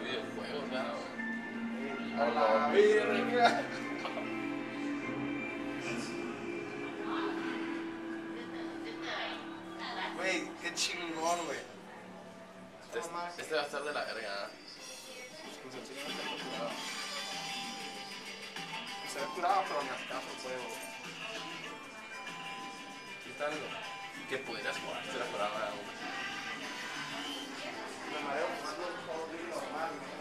jugar videojuegos, ¿no? A la verga. Güey, qué chingón, güey. Este va a estar de la verga. Pues el chile no está curado. Se ve curado, pero ni al caso el juego. Quítalo. Que pudieras jugar, se la jugaba. Me mareo jugando un juego bien normal, güey.